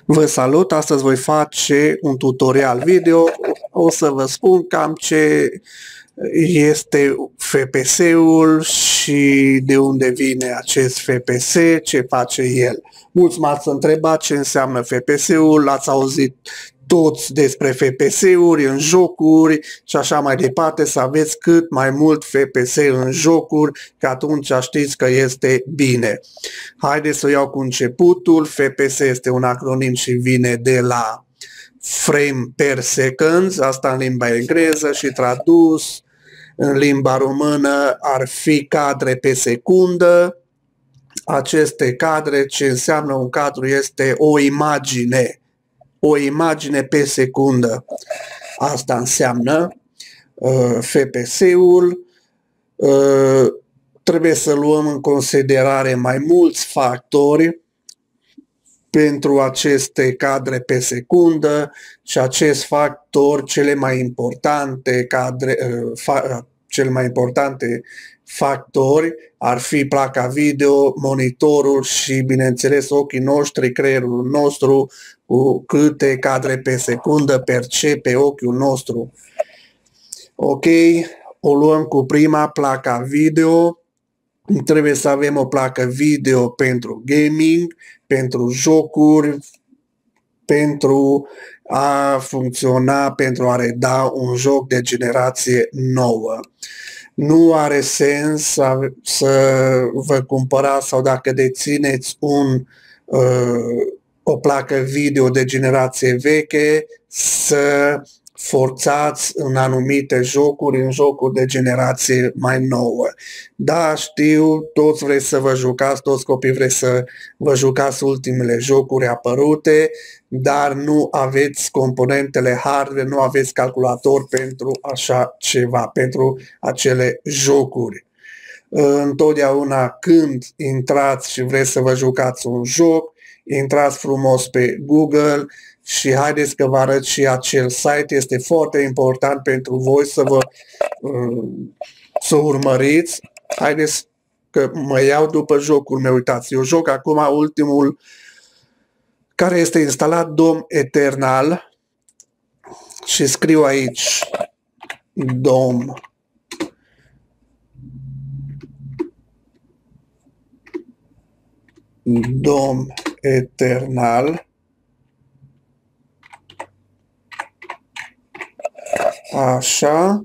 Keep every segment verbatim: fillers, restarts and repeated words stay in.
Vă salut, astăzi voi face un tutorial video. O să vă spun cam ce este F P S-ul și de unde vine acest F P S, ce face el. Mulți m-ați întrebat ce înseamnă F P S-ul, l-ați auzit toți despre F P S-uri în jocuri și așa mai departe, să aveți cât mai mult F P S în jocuri, că atunci știți că este bine. Haideți să iau cu începutul. F P S este un acronim și vine de la frame per second, asta în limba engleză, și tradus în limba română ar fi cadre pe secundă. Aceste cadre, ce înseamnă un cadru, este o imagine. O imagine pe secundă. Asta înseamnă uh, F P S-ul. Uh, trebuie să luăm în considerare mai mulți factori pentru aceste cadre pe secundă și acest factor, cele mai importante cadre, uh, fa, cele mai importante factori ar fi placa video, monitorul și, bineînțeles, ochii noștri, creierul nostru, cu câte cadre pe secundă percepe ochiul nostru. Ok, o luăm cu prima, placa video. Trebuie să avem o placă video pentru gaming, pentru jocuri, pentru a funcționa, pentru a reda un joc de generație nouă. Nu are sens să, să vă cumpărați sau dacă dețineți un, uh, o placă video de generație veche să forțați în anumite jocuri, în jocuri de generație mai nouă. Da, știu, toți vreți să vă jucați, toți copiii vreți să vă jucați ultimele jocuri apărute, dar nu aveți componentele hardware, nu aveți calculator pentru așa ceva, pentru acele jocuri. Întotdeauna când intrați și vreți să vă jucați un joc, intrați frumos pe Google și haideți că vă arăt și acel site. Este foarte important pentru voi să vă să urmăriți. Haideți că mă iau după jocul meu. Uitați, eu joc acum ultimul care este instalat, Doom Eternal, și scriu aici Doom Doom Eternal. Așa.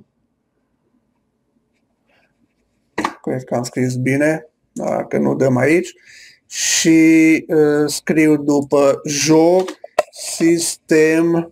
Cred că am scris bine, dacă nu dăm aici. Și uh, scriu după joc system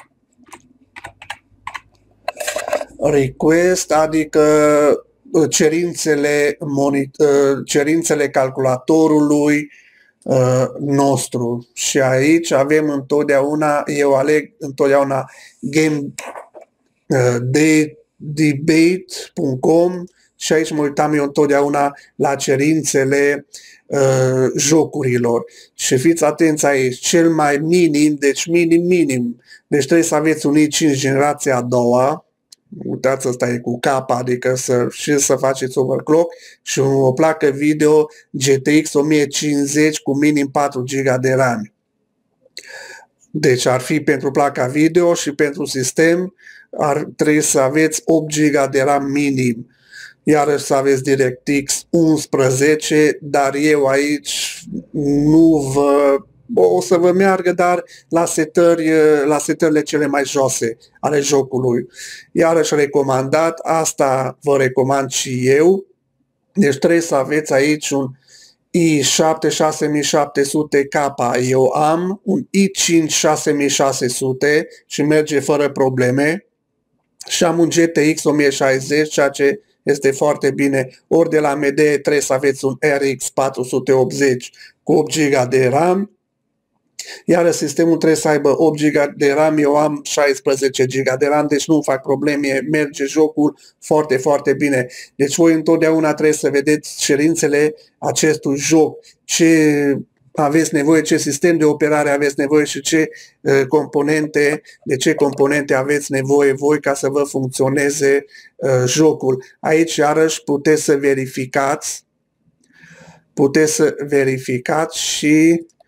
request, adică cerințele, monitor, cerințele calculatorului uh, nostru. Și aici avem întotdeauna, eu aleg întotdeauna game uh, de debate punct com și aici mă uitam eu întotdeauna la cerințele uh, jocurilor. Și fiți atenți aici, cel mai minim, deci minim, minim, deci trebuie să aveți un i cinci generația a doua. Uitați, ăsta e cu K, adică să, și să faceți overclock, și o placă video G T X o mie cincizeci cu minim patru giga de RAM. Deci ar fi pentru placa video și pentru sistem ar trebui să aveți opt giga de RAM minim. Iarăși să aveți DirectX unsprezece, dar eu aici nu vă... o să vă meargă, dar la setări, la setările cele mai joase ale jocului. Iarăși recomandat, asta vă recomand și eu. Deci trebuie să aveți aici un i șapte șase mii șapte sute K, eu am un i cinci șase mii șase sute și merge fără probleme. Și am un G T X o mie șaizeci, ceea ce este foarte bine. Ori de la A M D trebuie să aveți un R X patru sute optzeci cu opt giga de RAM. Iar sistemul trebuie să aibă opt giga de RAM, eu am șaisprezece giga de RAM, deci nu fac probleme, merge jocul foarte, foarte bine. Deci voi întotdeauna trebuie să vedeți cerințele acestui joc, ce aveți nevoie, ce sistem de operare aveți nevoie și ce uh, componente, de ce componente aveți nevoie voi ca să vă funcționeze uh, jocul. Aici iarăși puteți să verificați, puteți să verificați și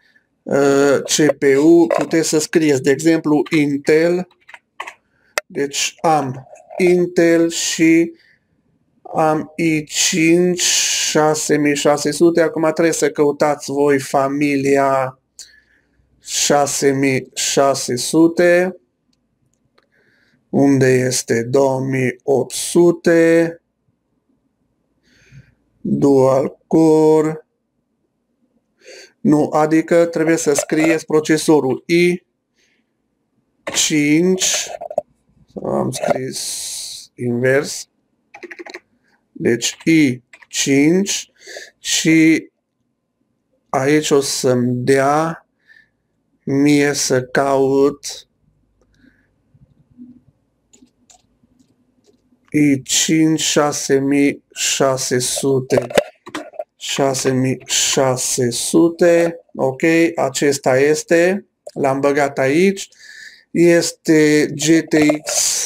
C P U, puteți să scrieți, de exemplu, Intel. Deci am Intel și am i cinci șase mii șase sute. Acum trebuie să căutați voi familia șase mii șase sute. Unde este două mii opt sute? Dual core. Nu, adică trebuie să scrieți procesorul i cinci. Am scris invers. Deci i cinci și aici o să-mi dea mie să caut i cinci șase mii șase sute. șase mii șase sute. Ok, acesta este. L-am băgat aici. Este G T X.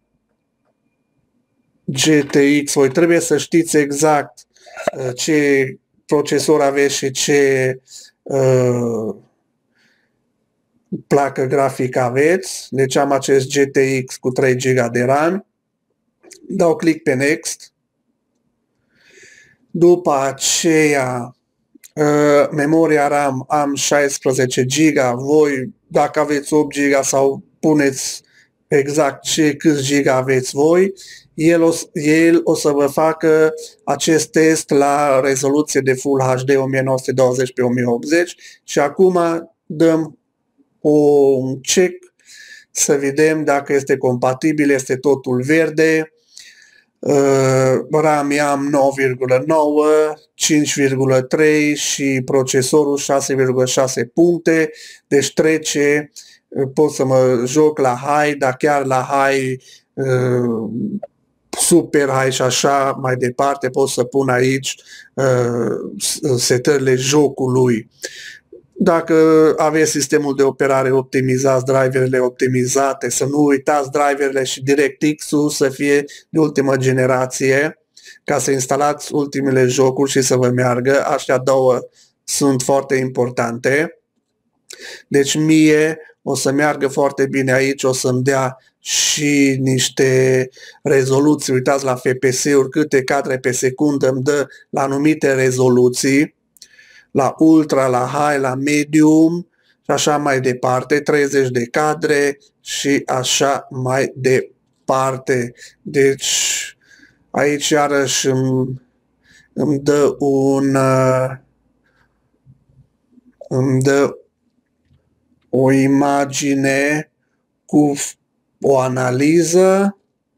G T X. Voi trebuie să știți exact uh, ce procesor aveți și ce uh, placă grafică aveți. Deci am acest G T X cu trei giga de RAM. Dau click pe Next. După aceea, uh, memoria RAM am șaisprezece giga. Voi, dacă aveți opt giga sau puneți exact ce câți giga aveți voi, el o, el o să vă facă acest test la rezoluție de Full H D o mie nouă sute douăzeci pe o mie optzeci și acum dăm un check să vedem dacă este compatibil, este totul verde. Uh, RAM am nouă virgulă nouă, cinci virgulă trei și procesorul șase virgulă șase puncte, deci trece, pot să mă joc la high, dar chiar la high, uh, super high și așa mai departe, pot să pun aici uh, setările jocului. Dacă aveți sistemul de operare optimizați, driverele optimizate, să nu uitați driverele și DirectX-ul să fie de ultimă generație, ca să instalați ultimele jocuri și să vă meargă. Aștia două sunt foarte importante. Deci mie o să meargă foarte bine aici, o să-mi dea și niște rezoluții. Uitați la F P S-uri, câte cadre pe secundă îmi dă la anumite rezoluții. La ultra, la high, la medium și așa mai departe, treizeci de cadre și așa mai departe. Deci aici iarăși îmi, îmi dă un îmi dă o imagine cu o analiză,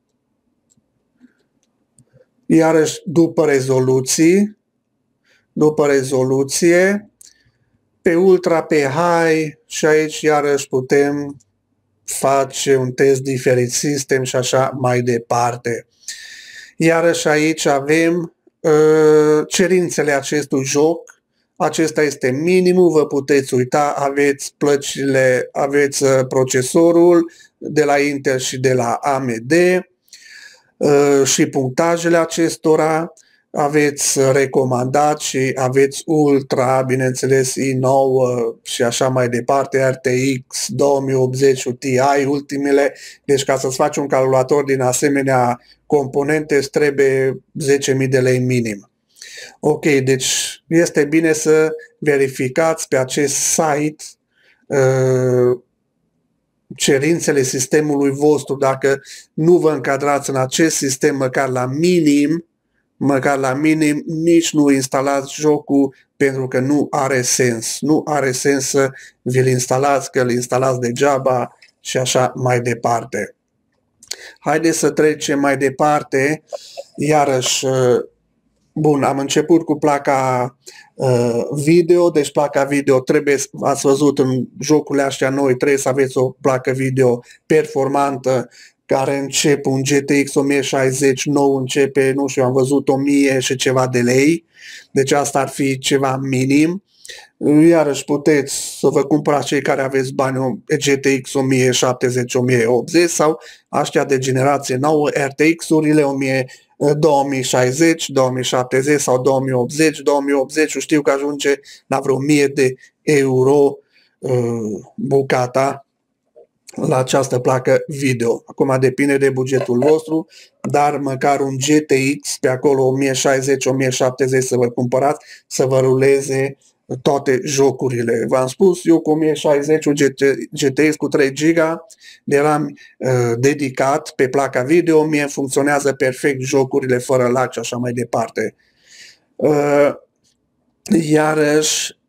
iarăși după rezoluții. După rezoluție, pe ultra, pe high și aici iarăși putem face un test diferit system și așa mai departe. Iarăși aici avem uh, cerințele acestui joc. Acesta este minimul, vă puteți uita, aveți plăcile, aveți uh, procesorul de la Intel și de la A M D uh, și punctajele acestora. Aveți recomandat și aveți ultra, bineînțeles i nouă și așa mai departe, R T X două mii optzeci Ti, ultimele. Deci ca să-ți faci un calculator din asemenea componente îți trebuie zece mii de lei minim. Ok, deci este bine să verificați pe acest site uh, cerințele sistemului vostru. Dacă nu vă încadrați în acest sistem măcar la minim, măcar la minim, nici nu instalați jocul pentru că nu are sens. Nu are sens să vi-l instalați, că îl instalați degeaba și așa mai departe. Haideți să trecem mai departe. Iarăși, bun, am început cu placa uh, video, deci placa video trebuie, ați văzut în jocurile astea noi, trebuie să aveți o placă video performantă, care începe un G T X o mie șaizeci, nou începe, nu știu, am văzut o mie și ceva de lei, deci asta ar fi ceva minim. Iarăși puteți să vă cumpărați cei care aveți bani G T X o mie șaptezeci, o mie optzeci sau aștia de generație nouă, R T X-urile două mii șaizeci, două mii șaptezeci sau două mii optzeci, două mii optzeci, știu că ajunge la vreo o mie de euro uh, bucata la această placă video. Acum depinde de bugetul vostru, dar măcar un G T X pe acolo o mie șaizeci - o mie șaptezeci să vă cumpărați, să vă ruleze toate jocurile. V-am spus, eu cu o mie șaizeci, un G T X cu trei giga de RAM uh, dedicat pe placa video, mie funcționează perfect jocurile fără lag și așa mai departe. Uh, iarăși,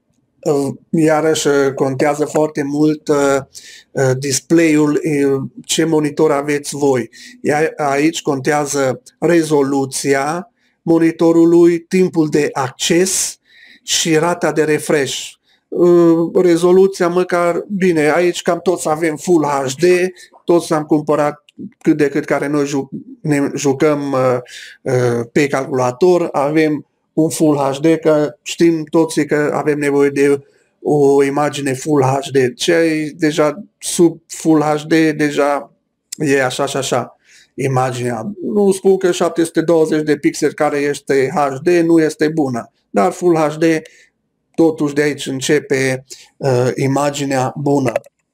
Iarăși contează foarte mult uh, display-ul, uh, ce monitor aveți voi. Aici contează rezoluția monitorului, timpul de acces și rata de refresh. Uh, rezoluția măcar, bine, aici cam toți avem Full H D, toți am cumpărat cât de cât care noi ju ne jucăm uh, uh, pe calculator, avem un Full H D, că știm toți că avem nevoie de o imagine Full H D. Ce ai deja sub Full H D, deja e așa și așa imaginea. Nu spun că șapte sute douăzeci de pixeli care este H D nu este bună, dar Full H D totuși de aici începe uh, imaginea bună.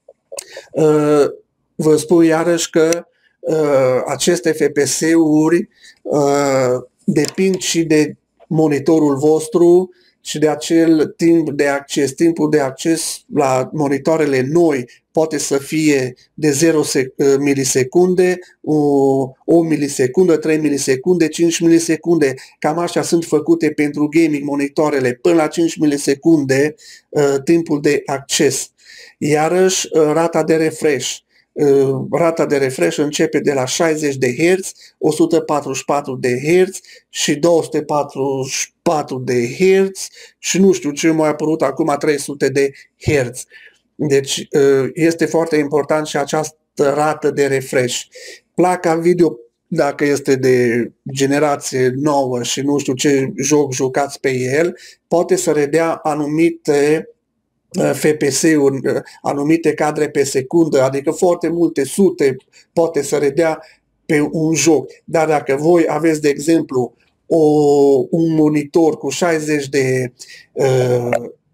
Uh, vă spun iarăși că uh, aceste F P S-uri uh, depind și de monitorul vostru și de acel timp de acces. Timpul de acces la monitoarele noi poate să fie de zero milisecunde, o milisecundă, trei milisecunde, cinci milisecunde. Cam așa sunt făcute pentru gaming monitoarele, până la cinci milisecunde uh, timpul de acces. Iarăși uh, rata de refresh. Uh, rata de refresh începe de la șaizeci de herți, o sută patruzeci și patru de herți și două sute patruzeci și patru de herți și nu știu ce mai a apărut acum, trei sute de herți. Deci uh, este foarte important și această rată de refresh. Placa video, dacă este de generație nouă și nu știu ce joc jucați pe el, poate să redea anumite F P S-uri, anumite cadre pe secundă, adică foarte multe sute poate să redea pe un joc. Dar dacă voi aveți, de exemplu, o, un monitor cu șaizeci de, uh,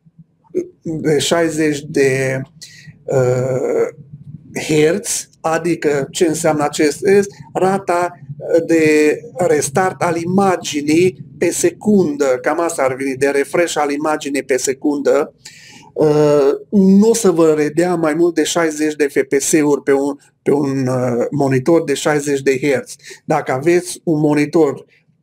de șaizeci de uh, herți, adică ce înseamnă acest est, rata de restart al imaginii pe secundă, cam asta ar veni, de refresh al imaginii pe secundă, Uh, nu o să vă redea mai mult de șaizeci de F P S-uri pe un, pe un uh, monitor de șaizeci de herți. Dacă aveți un monitor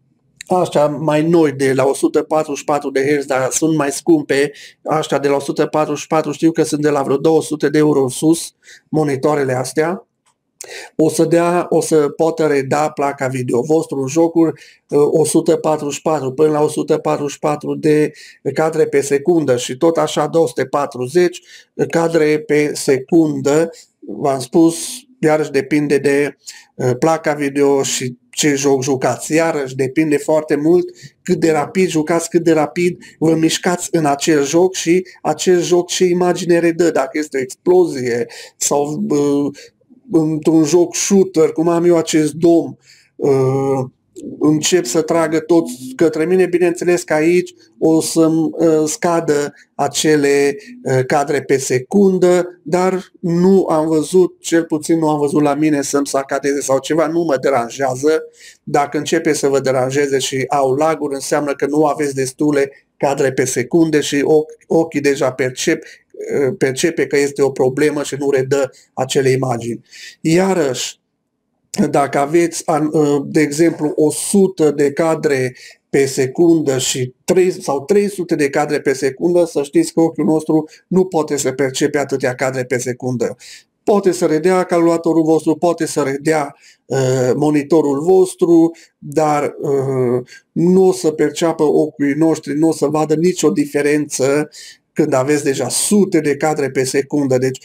așa mai noi de la o sută patruzeci și patru de herți, dar sunt mai scumpe, așa de la o sută patruzeci și patru știu că sunt de la vreo două sute de euro în sus, monitoarele astea, o să, dea, o să poată reda placa video vostru în jocuri o sută patruzeci și patru până la o sută patruzeci și patru de cadre pe secundă și tot așa două sute patruzeci cadre pe secundă. V-am spus, iarăși depinde de placa video și ce joc jucați. Iarăși depinde foarte mult cât de rapid jucați, cât de rapid vă mișcați în acel joc și acel joc ce imagine redă, dacă este o explozie sau uh, într-un joc shooter, cum am eu acest dom, uh, încep să tragă toți către mine, bineînțeles că aici o să-mi uh, scadă acele uh, cadre pe secundă, dar nu am văzut, cel puțin nu am văzut la mine să-mi sacadeze sau ceva, nu mă deranjează. Dacă începe să vă deranjeze și au laguri, înseamnă că nu aveți destule cadre pe secunde și ochii deja percep percepe că este o problemă și nu redă acele imagini. Iarăși, dacă aveți, de exemplu, o sută de cadre pe secundă și trei sau trei sute de cadre pe secundă, să știți că ochiul nostru nu poate să percepe atâtea cadre pe secundă. Poate să redea calculatorul vostru, poate să redea uh, monitorul vostru, dar uh, nu o să perceapă ochii noștri, nu o să vadă nicio diferență când aveți deja sute de cadre pe secundă. Deci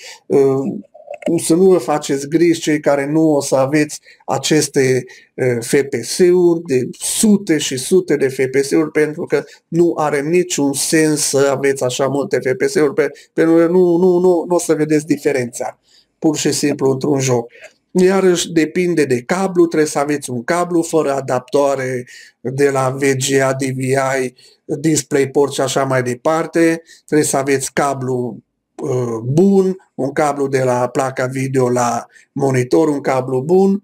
uh, să nu vă faceți griji cei care nu o să aveți aceste uh, F P S-uri, de sute și sute de F P S-uri, pentru că nu are niciun sens să aveți așa multe F P S-uri, pentru că nu, nu, nu, nu o să vedeți diferența, pur și simplu, într-un joc. Iarăși depinde de cablu, trebuie să aveți un cablu fără adaptoare de la V G A, D V I, DisplayPort și așa mai departe. Trebuie să aveți cablu uh, bun, un cablu de la placa video la monitor, un cablu bun,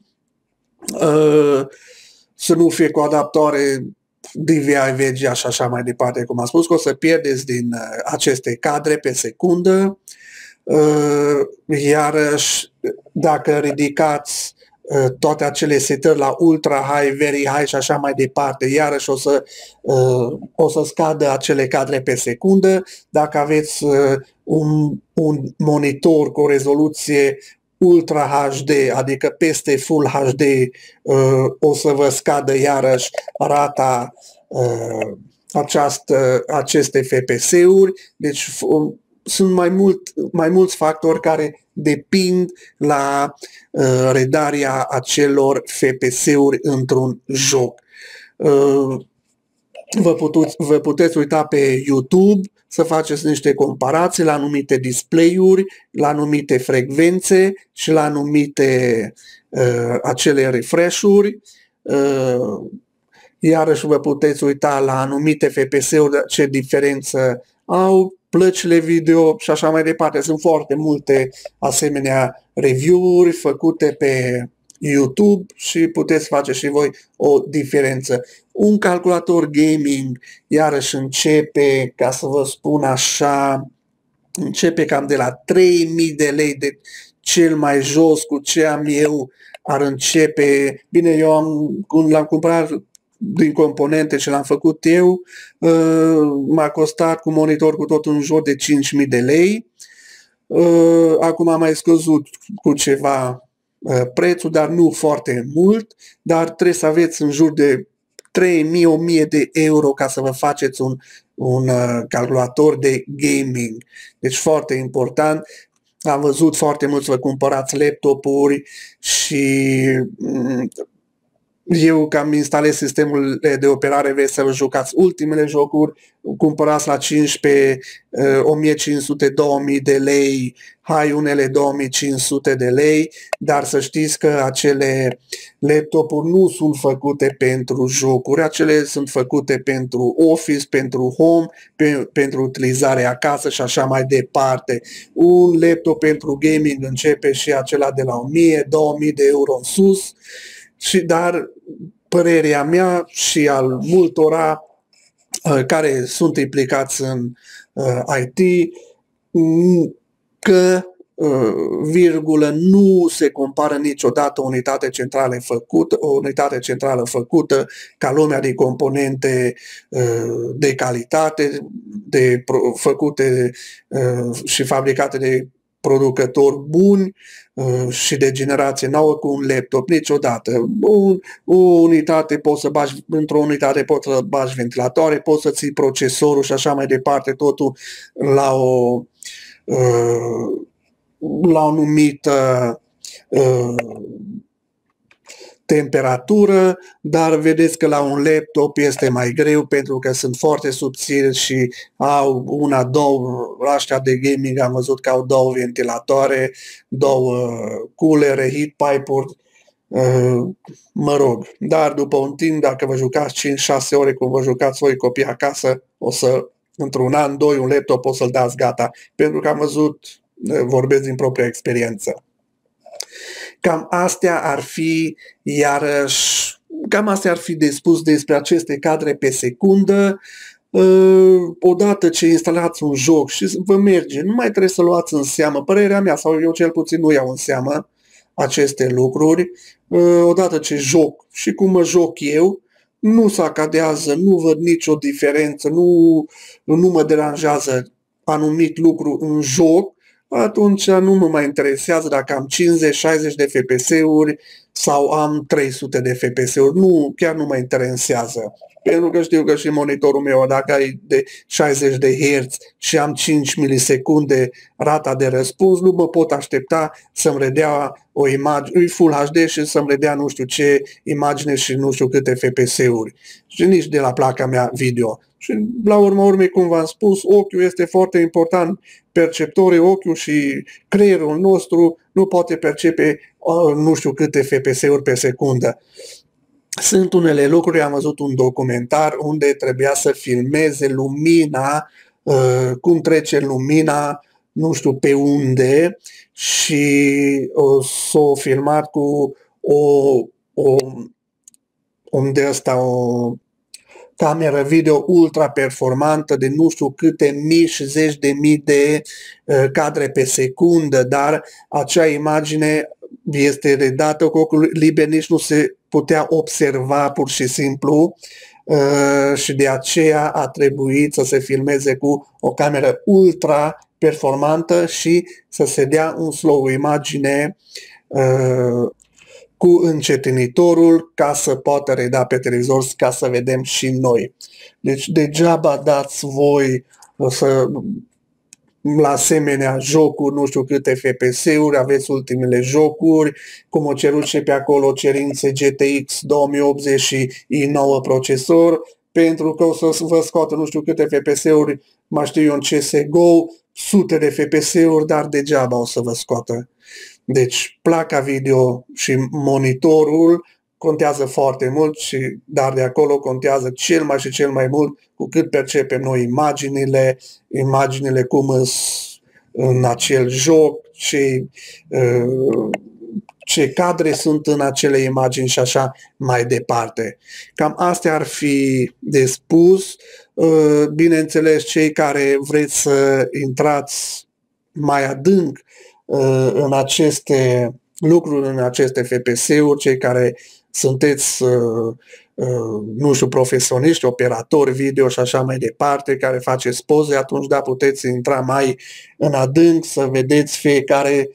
uh, să nu fie cu adaptoare D V I, V G A și așa mai departe, cum am spus, că o să pierdeți din uh, aceste cadre pe secundă. Uh, iarăși, dacă ridicați uh, toate acele setări la ultra high, very high și așa mai departe, iarăși o să, uh, o să scadă acele cadre pe secundă. Dacă aveți uh, un, un monitor cu o rezoluție Ultra H D, adică peste Full H D, uh, o să vă scadă iarăși rata uh, această, aceste F P S-uri. Deci sunt mai, mult, mai mulți factori care depind la uh, redarea acelor F P S-uri într-un joc. Uh, vă, puteți, vă puteți uita pe YouTube să faceți niște comparații la anumite display-uri, la anumite frecvențe și la anumite uh, acele refresh-uri. Uh, iarăși vă puteți uita la anumite F P S-uri ce diferență au, plăcile video și așa mai departe. Sunt foarte multe asemenea review-uri făcute pe YouTube și puteți face și voi o diferență. Un calculator gaming iarăși începe, ca să vă spun așa, începe cam de la trei mii de lei, de cel mai jos cu ce am eu ar începe. Bine, eu am, l-am cumpărat din componente ce l-am făcut eu, m-a costat cu monitor cu tot în jur de cinci mii de lei. Acum am mai scăzut cu ceva prețul, dar nu foarte mult, dar trebuie să aveți în jur de trei mii - o mie de euro ca să vă faceți un, un calculator de gaming. Deci foarte important. Am văzut foarte mulți vă cumpărați laptopuri și eu, că am instalez sistemul de operare, vreți să vă jucați ultimele jocuri, cumpărați la cincisprezece, o mie cinci sute - două mii de lei, hai unele două mii cinci sute de lei, dar să știți că acele laptopuri nu sunt făcute pentru jocuri, acele sunt făcute pentru office, pentru home, pe, pentru utilizare acasă și așa mai departe. Un laptop pentru gaming începe și acela de la o mie - două mii de euro în sus. Și, dar părerea mea și al multora uh, care sunt implicați în uh, I T, că uh, virgulă nu se compară niciodată o unitate centrală făcută, o unitate centrală făcută ca lumea de componente uh, de calitate, de pro, făcute uh, și fabricate de producători buni uh, și de generație nouă cu un laptop, niciodată. Un, o unitate poți să bagi, într-o unitate poți să bagi ventilatoare, poți să ții procesorul și așa mai departe, totul la o uh, la o anumită uh, temperatură, dar vedeți că la un laptop este mai greu pentru că sunt foarte subțiri și au una, două, ăștia de gaming am văzut că au două ventilatoare, două coolere, heat pipe-uri, mă rog, dar după un timp, dacă vă jucați cinci șase ore cum vă jucați voi copii acasă, o să, într-un an, doi, un laptop o să-l dați gata, pentru că am văzut, vorbesc din propria experiență. Cam astea ar fi, iarăși, cam astea ar fi de spus despre aceste cadre pe secundă. Odată ce instalați un joc și vă merge, nu mai trebuie să luați în seamă, părerea mea, sau eu cel puțin nu iau în seamă aceste lucruri. Odată ce joc și cum mă joc eu, nu se acadează, nu văd nicio diferență, nu, nu mă deranjează anumit lucru în joc, atunci nu mă mai interesează dacă am cincizeci șaizeci de F P S-uri sau am trei sute de F P S-uri. Nu, chiar nu mă interesează. Pentru că știu că și monitorul meu, dacă ai de șaizeci de herți și am cinci milisecunde rata de răspuns, nu mă pot aștepta să-mi redea o imagine, Full H D și să-mi redea nu știu ce imagine și nu știu câte F P S-uri. Și nici de la placa mea video. Și la urma urmei, cum v-am spus, ochiul este foarte important. Perceptorii, ochiul și creierul nostru nu poate percepe uh, nu știu câte F P S-uri pe secundă. Sunt unele lucruri, am văzut un documentar unde trebuia să filmeze lumina, uh, cum trece lumina nu știu pe unde și uh, s-o filmat cu o, o, un de asta, o cameră video ultra performantă de nu știu câte mii și zeci de mii de uh, cadre pe secundă, dar acea imagine este redată cu ochiul liber, nici nu se putea observa pur și simplu uh, și de aceea a trebuit să se filmeze cu o cameră ultra performantă și să se dea un slow imagine uh, cu încetinitorul ca să poată reda pe televizor, ca să vedem și noi. Deci degeaba dați voi să la asemenea jocuri, nu știu câte F P S-uri, aveți ultimele jocuri, cum o cerut și pe acolo cerințe G T X două mii optzeci și i nouă procesor, pentru că o să vă scoată nu știu câte F P S-uri, mai știu eu în C S G O, sute de F P S-uri, dar degeaba o să vă scoată. Deci placa video și monitorul contează foarte mult, și, dar de acolo contează cel mai și cel mai mult cu cât percepem noi imaginile, imaginile cum sunt în acel joc, ce, ce cadre sunt în acele imagini și așa mai departe. Cam astea ar fi de spus. Bineînțeles, cei care vreți să intrați mai adânc în aceste lucruri, în aceste F P S-uri, cei care sunteți, nu știu, profesioniști, operatori video și așa mai departe, care faceți poze, atunci da, puteți intra mai în adânc să vedeți fiecare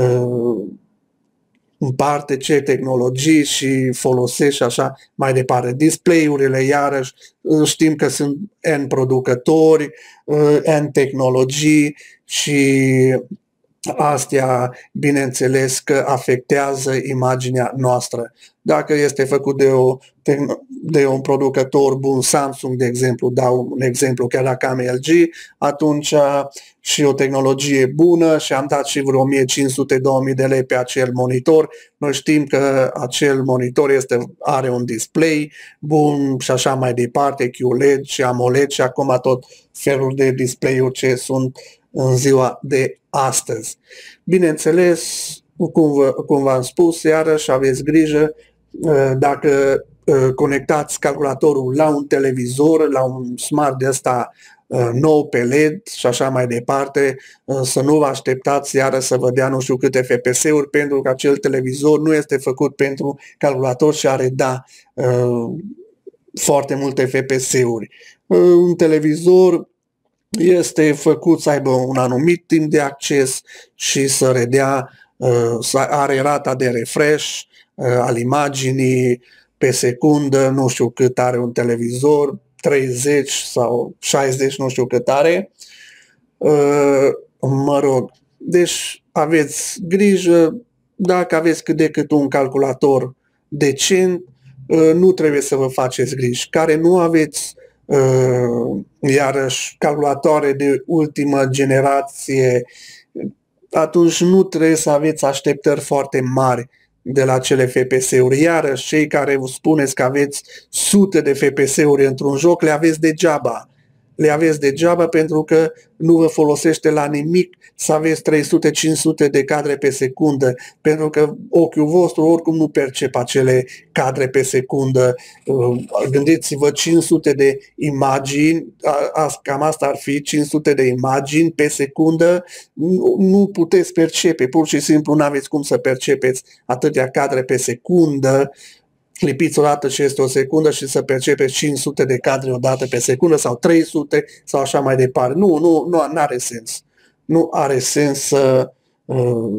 în parte ce tehnologii și folosești și așa mai departe. Display-urile, iarăși, știm că sunt N producători, N tehnologii și astea, bineînțeles că afectează imaginea noastră. Dacă este făcut de, o, de un producător bun, Samsung, de exemplu, dau un exemplu, chiar dacă am L G, atunci și o tehnologie bună și am dat și vreo o mie cinci sute - două mii de lei pe acel monitor, noi știm că acel monitor este, are un display bun și așa mai departe, Q L E D și AMOLED și acum tot felul de display-uri ce sunt în ziua de astăzi. Bineînțeles, cum, vă, cum v-am spus, iarăși aveți grijă dacă conectați calculatorul la un televizor, la un smart de ăsta nou pe L E D și așa mai departe, să nu vă așteptați iară să vă dea nu știu câte F P S-uri, pentru că acel televizor nu este făcut pentru calculator și are da foarte multe F P S-uri. Un televizor este făcut să aibă un anumit timp de acces și să redea, să are rata de refresh al imaginii pe secundă, nu știu cât are un televizor, treizeci sau șaizeci, nu știu cât are. Mă rog, deci aveți grijă, dacă aveți cât de cât un calculator decent, nu trebuie să vă faceți griji. Care nu aveți iarăși calculatoare de ultimă generație, atunci nu trebuie să aveți așteptări foarte mari de la cele F P S-uri. Iarăși, cei care vă spuneți că aveți sute de F P S-uri într-un joc, le aveți degeaba. Le aveți degeaba pentru că nu vă folosește la nimic să aveți trei sute - cinci sute de cadre pe secundă, pentru că ochiul vostru oricum nu percepe acele cadre pe secundă. Gândiți-vă, cinci sute de imagini, cam asta ar fi, cinci sute de imagini pe secundă, nu puteți percepe, pur și simplu nu aveți cum să percepeți atâtea cadre pe secundă. Clipiți o dată și este o secundă și să percepeți cinci sute de cadre o dată pe secundă sau trei sute sau așa mai departe. Nu, nu, nu are sens. Nu are sens să, uh,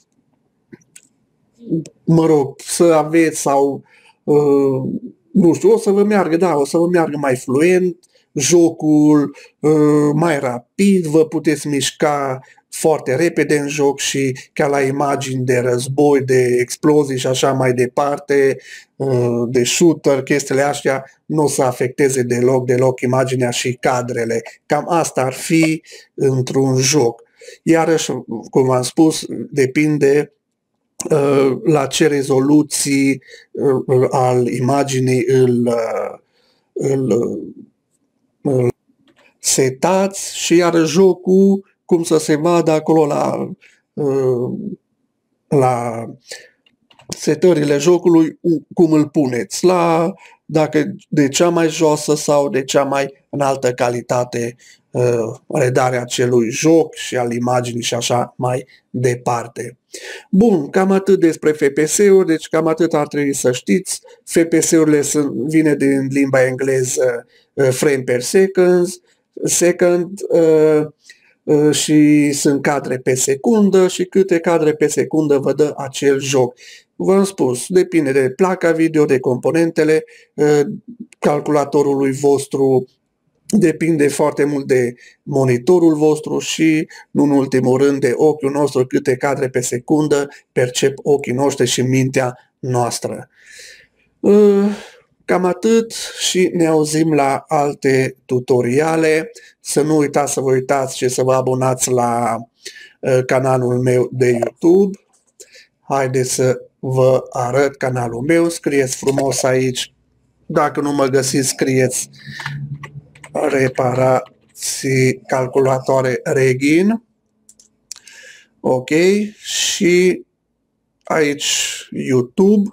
mă rog, să aveți sau, uh, nu știu, o să vă meargă, da, o să vă meargă mai fluent jocul, uh, mai rapid, vă puteți mișca foarte repede în joc și chiar la imagini de război, de explozii și așa mai departe, de shooter, chestiile astea nu o să afecteze deloc, deloc imaginea și cadrele. Cam asta ar fi într-un joc. Iarăși, cum v-am spus, depinde la ce rezoluții al imaginii îl, îl, îl setați și iar jocul cum să se vadă acolo la, uh, la setările jocului, cum îl puneți, la, dacă de cea mai josă sau de cea mai înaltă calitate uh, redarea acelui joc și al imaginii și așa mai departe. Bun, cam atât despre F P S-uri, deci cam atât ar trebui să știți. F P S-urile sunt, vine din limba engleză uh, frame per second, second uh, uh, și sunt cadre pe secundă și câte cadre pe secundă vă dă acel joc. V-am spus, depinde de placa video, de componentele uh, calculatorului vostru, depinde foarte mult de monitorul vostru și, nu în ultimul rând, de ochiul nostru, câte cadre pe secundă percep ochii noștri și mintea noastră. Cam atât și ne auzim la alte tutoriale. Să nu uitați să vă uitați și să vă abonați la canalul meu de YouTube. Haideți să vă arăt canalul meu. Scrieți frumos aici. Dacă nu mă găsiți, scrieți reparații calculatoare Reghin. Ok. Și aici YouTube.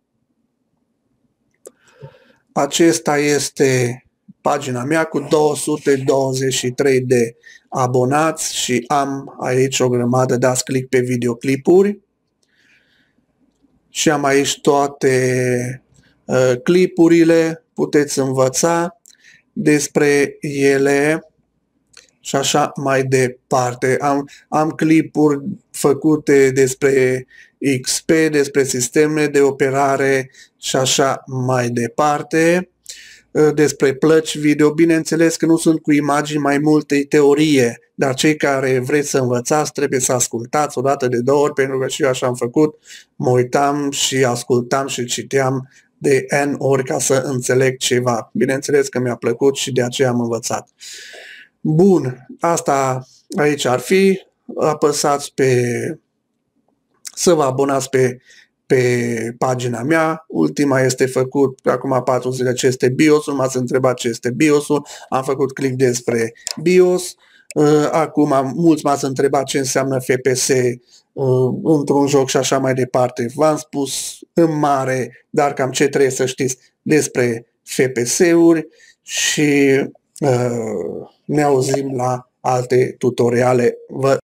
Acesta este pagina mea cu două sute douăzeci și trei de abonați și am aici o grămadă, dați click pe videoclipuri. Și am aici toate uh, clipurile, puteți învăța despre ele și așa mai departe. Am, am clipuri făcute despre X P, despre sisteme de operare și așa mai departe, despre plăci video. Bineînțeles că nu sunt cu imagini, mai multe teorie, dar cei care vreți să învățați trebuie să ascultați o dată de două ori, pentru că și eu așa am făcut, mă uitam și ascultam și citeam de N ori ca să înțeleg ceva. Bineînțeles că mi-a plăcut și de aceea am învățat. Bun, asta aici ar fi. Apăsați pe să vă abonați pe, pe pagina mea. Ultima este făcut acum patru zile ce este BIOS-ul. M-ați întrebat ce este BIOS-ul. Am făcut click despre BIOS. Acum mulți m-ați întrebat ce înseamnă F P S într-un joc și așa mai departe. V-am spus în mare, dar cam ce trebuie să știți despre F P S-uri și uh, ne auzim la alte tutoriale. Vă